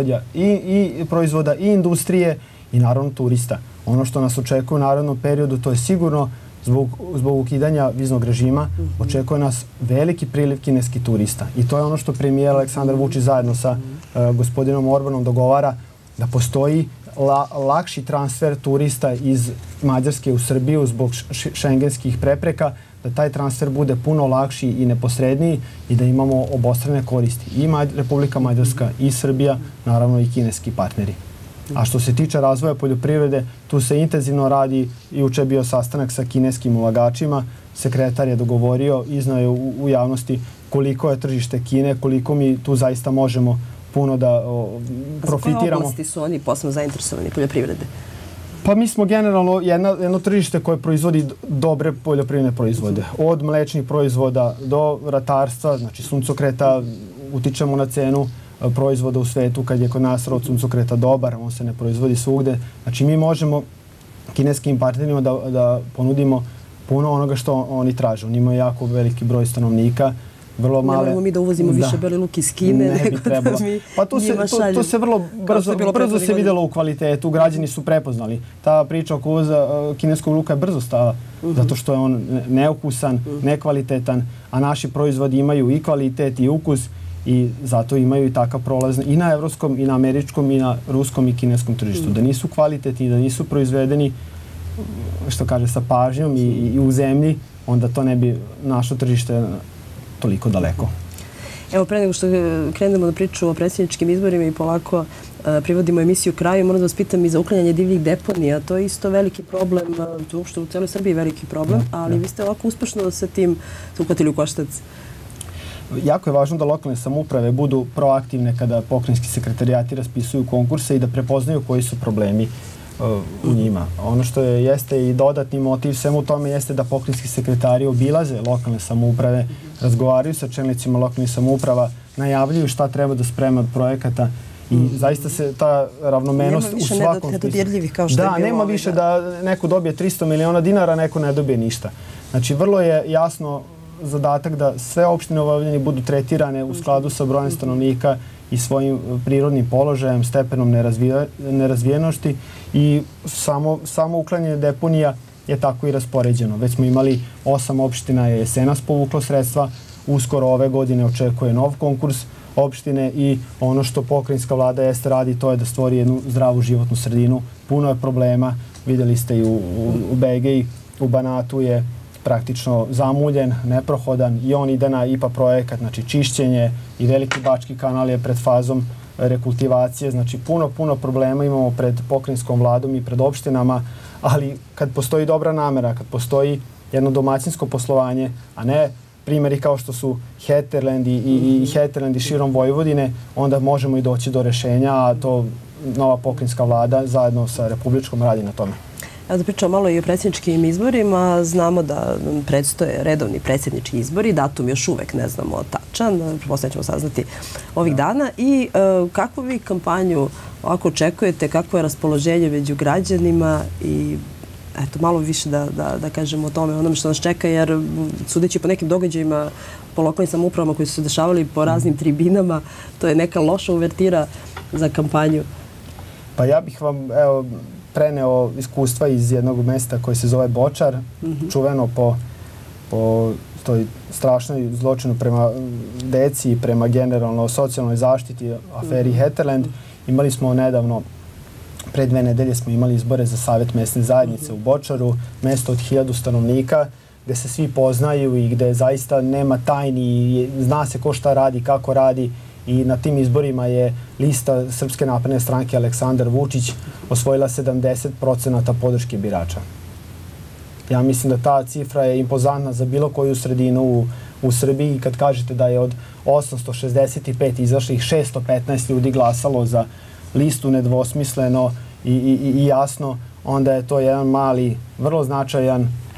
proizvoda i industrije i naravno turista. Ono što nas očekuje u narednom periodu, to je sigurno zbog ukidanja viznog režima, očekuje nas veliki priliv kineskih turista. I to je ono što premijer Aleksandar Vučić zajedno sa gospodinom Orbanom dogovara, da postoji lakši transfer turista iz Mađarske u Srbiju zbog šengenskih prepreka, da taj transfer bude puno lakši i neposredniji i da imamo obostrane koristi. I Republika Mađarska i Srbija, naravno i kineski partneri. A što se tiče razvoja poljoprivrede, tu se intenzivno radi, juče je bio sastanak sa kineskim ulagačima, sekretar je dogovorio, iznao je u javnosti koliko je tržište Kine, koliko mi tu zaista možemo puno da profitiramo. Za koje oblasti su oni posebno zainteresovani poljoprivrede? Pa mi smo generalno jedno tržište koje proizvodi dobre poljoprivredne proizvode. Od mlečnih proizvoda do ratarstva, znači suncokreta, utičemo na cenu proizvoda u svetu kad je kod nas rod suncokreta dobar, on se ne proizvodi svugde. Znači mi možemo kineskim partnerima da ponudimo puno onoga što oni traže. Oni imaju jako veliki broj stanovnika, vrlo male... Ne moramo mi da uvozimo više beli luk iz Kine, nego da mi njima šaljemo. To se vrlo brzo se vidjelo u kvalitetu, građani su prepoznali. Ta priča oko uvoza kineskog luka je brzo stala, zato što je on neukusan, nekvalitetan, a naši proizvodi imaju i kvalitet i ukus i zato imaju i takav prolaz i na evropskom, i na američkom, i na ruskom i kineskom tržištu. Da nisu kvalitetni, da nisu proizvedeni, što kaže, sa pažnjom i u zemlji, onda to ne bi našo tržište toliko daleko. Evo, pre nego što krenemo da priču o predsjedničkim izborima i polako privodimo emisiju kraju, moram da vas pitam i za uklanjanje divljih deponija. To je isto veliki problem, što u cijeloj Srbiji je veliki problem, ali vi ste ovako uspešno sa tim uhvatili u koštac. Jako je važno da lokalne samouprave budu proaktivne kada pokrajinski sekretarijati raspisuju konkurse i da prepoznaju koji su problemi u njima. Ono što jeste i dodatni motiv svemu tome jeste da pokrajinski sekretari obilaze lokalne samouprave, razgovaraju sa čelnicima lokalnih samouprava, najavljuju šta treba da sprema od projekata i zaista se ta ravnomernost u svakom... Nema više nedodirljivih kao što je bilo. Da, nema više da neko dobije 300 miliona dinara, neko ne dobije ništa. Znači, vrlo je jasno zadatak da sve opštine u Vojvodini budu tretirane u skladu sa brojem stanovnika i svojim prirodnim položajem, stepenom nerazvijenosti i samo uklanjanje deponija je tako i raspoređeno. Već smo imali 8 opština, je jesenas povuklo sredstva, uskoro ove godine očekuje nov konkurs opštine i ono što pokrajinska vlada jeste radi, to je da stvori jednu zdravu životnu sredinu. Puno je problema, vidjeli ste i u Begej, u Banatu je praktično zamuljen, neprohodan i on ide na IPA projekat, znači čišćenje i Veliki Bački kanal je pred fazom rekultivacije, znači puno problema imamo pred pokrajinskom vladom i pred opštinama, ali kad postoji dobra namera, kad postoji jedno domaćinsko poslovanje, a ne primjeri kao što su Heterland i Heterland širom Vojvodine, onda možemo i doći do rešenja, a to nova pokrajinska vlada zajedno sa Republičkom radi na tome. Evo da pričamo malo i o predsjedničkim izborima. Znamo da predstoje redovni predsjednički izbori. Datum još uvek ne znamo tačan. Pretpostavljam ćemo saznati ovih dana. I kakvu vi kampanju ovako očekujete, kakvo je raspoloženje među građanima i eto, malo više da kažemo o tome, onome što nas čeka, jer sudeći po nekim događajima po lokalnim samoupravama koji su se dešavali po raznim tribinama, to je neka loša uvertira za kampanju. Pa ja bih vam, evo, preneo iskustva iz jednog mesta koji se zove Bočar, čuveno po toj strašnoj zločinu prema deci i prema generalno socijalnoj zaštiti, aferi Heterland. Imali smo nedavno, pre 2 nedelje smo imali izbore za Savet mesne zajednice u Bočaru, mesto od 1000 stanovnika, gde se svi poznaju i gde zaista nema tajni, zna se ko šta radi, kako radi. I na tim izborima je lista Srpske napredne stranke Aleksandar Vučić osvojila 70% podrške birača. Ja mislim da ta cifra je impozantna za bilo koju sredinu u Srbiji. Kad kažete da je od 865 izašlih 615 ljudi glasalo za listu nedvosmisleno i jasno, onda je to jedan mali, vrlo značajan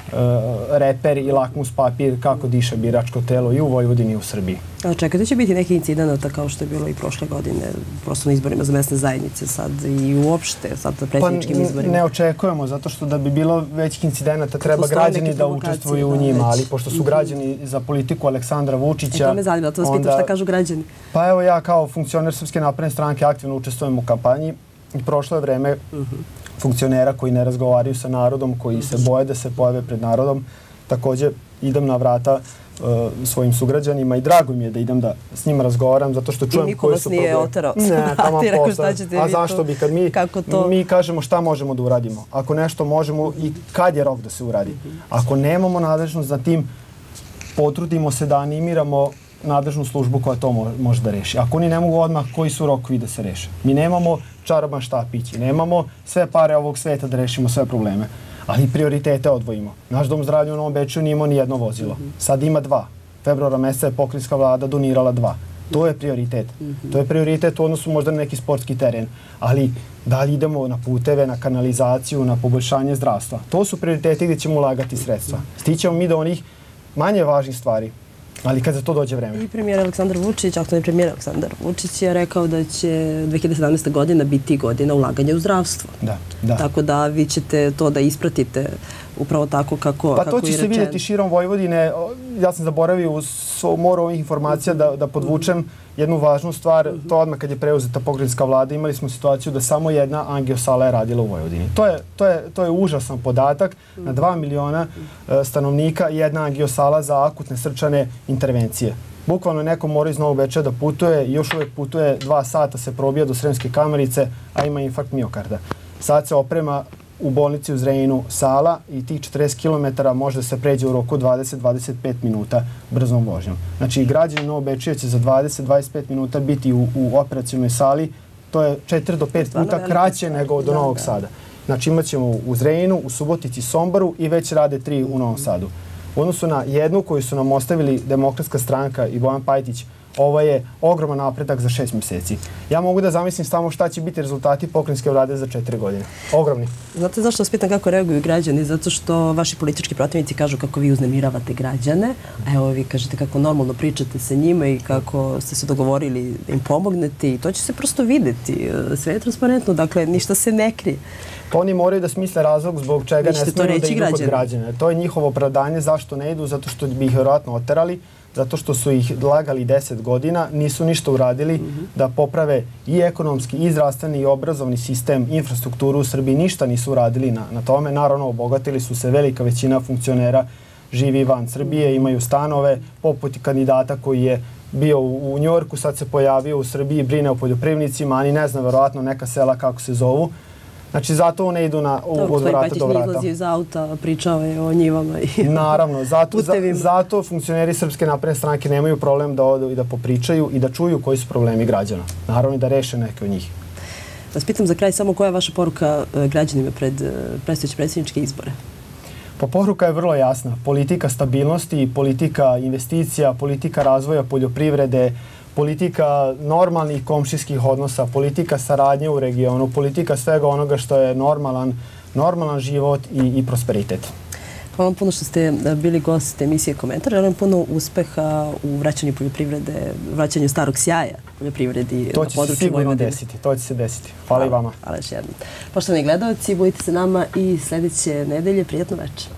reper i lakmus papir kako diše biračko telo i u Vojvodini i u Srbiji. A čekajte, će biti neki incidenata kao što je bilo i prošle godine, prosto na izborima za mesne zajednice sad i uopšte sad na predsjedničkim izborima? Ne očekujemo, zato što da bi bilo većih incidenata treba građani da učestvuju u njima, ali pošto su građani za politiku Aleksandra Vučića... To me zanima, to vas pitam šta kažu građani. Pa evo ja kao funkcioner Srpske napredne stranke aktivno učestvujem u kampanji i prošlo je vreme funkcionera koji ne razgovaraju sa narodom, koji se boje da se pojave pred narodom. Također idem na vrata svojim sugrađanima i drago mi je da idem da s njima razgovaram zato što čujem koji su problemi. I niko vas nije oterao sa vrata i rekao šta ćete vi to? A zašto bi kad mi kažemo šta možemo da uradimo? Ako nešto možemo i kad je rok da se uradi? Ako nemamo nadležnost za tim, potrudimo se da animiramo nadležnu službu koja to može da reši. Ako oni ne mogu odmah, koji su rokovi da se reše? Mi nemamo čaroban štapić, nemamo sve pare ovog sveta da rešimo sve probleme, ali prioritete odvojimo. Naš dom zdravlja u Novom Bečeju nije imao ni jedno vozilo. Sad ima 2. Februara meseca je pokrajinska vlada donirala 2. To je prioritet. To je prioritet u odnosu možda na neki sportski teren. Ali da li idemo na puteve, na kanalizaciju, na poboljšanje zdravstva? To su prioriteti gdje ćemo ulagati sredstva. Stićemo mi do onih manje važnih stvari. Ali kad za to dođe vreme. I premijer Aleksandar Vučić, aktualni premijer Aleksandar Vučić je rekao da će 2017. godina biti godina ulaganja u zdravstvo. Da. Tako da vi ćete to da ispratite upravo tako kako je rečeno. Pa to će se vidjeti širom Vojvodine. Ja sam zaboravio u moru ovih informacija da podvučem jednu važnu stvar. To odmah kad je preuzeta pokrajinska vlada imali smo situaciju da samo jedna angiosala je radila u Vojvodini. To je užasan podatak. Na 2 miliona stanovnika jedna angiosala za akutne srčane intervencije. Bukvalno neko mora iz Novog Bečeja da putuje i još uvijek putuje 2 sata se probija do Sremske Kamenice, a ima infarkt miokarda. Sad se oprema u bolnici u Zrenjaninu sala i tih 40 km može da se pređe u roku 20-25 minuta brzom vožnjom. Znači, građani Novog Bečeja će za 20-25 minuta biti u operacionoj sali. To je 4 do 5 puta kraće nego do Novog Sada. Znači, imat ćemo u Zrenjaninu, u Subotici, Somboru i već rade 3 u Novom Sadu. U odnosu na jednu koju su nam ostavili Demokratska stranka i Bojan Pajtić, ovo je ogroman napredak za 6 mjeseci. Ja mogu da zamislim samo šta će biti rezultati pokrajinske vlade za 4 godine. Ogromni. Znate zašto vas pitam kako reaguju građani? Zato što vaši politički protivnici kažu kako vi uznemiravate građane, a evo vi kažete kako normalno pričate sa njima i kako ste se dogovorili da im pomognete i to će se prosto videti. Sve je transparentno, dakle ništa se ne krije. Pa oni moraju da smisle razlog zbog čega ne smiju da idu kod građana. To je njihovo opravdanje zašto ne idu, zato što bi ih vjerojatno oterali, zato što su ih lagali 10 godina, nisu ništa uradili da poprave i ekonomski, i zdravstveni, i obrazovni sistem, infrastrukturu u Srbiji, ništa nisu uradili na tome. Naravno, obogatili su se, velika većina funkcionera živi van Srbije, imaju stanove, poput kandidata koji je bio u Njujorku, sad se pojavio u Srbiji, brine o poljoprivrednicima, ani ne zna verovatno neka sela kako se zovu. Znači, zato ne idu od vrata do vrata. Izlazi iz auta, pričao je o njivama i naravno, zato funkcioneri Srpske napredne stranke nemaju problem da odu i da popričaju i da čuju koji su problemi građana. Naravno i da reše neke od njih. Vas pitam za kraj samo koja je vaša poruka građanima pred predstojeće predsjedničke izbore? Pa poruka je vrlo jasna. Politika stabilnosti, politika investicija, politika razvoja poljoprivrede, politika normalnih komšijskih odnosa, politika saradnje u regionu, politika svega onoga što je normalan život i prosperitet. Hvala vam puno što ste bili gost emisije Komentar. Želim puno uspeha u vraćanju poljoprivrede, vraćanju starog sjaja poljoprivredi na području Vojvodine. To će se desiti. Hvala i vama. Hvala još jednom. Poštovani gledalci, budite sa nama i sljedeće nedelje. Prijatno večer.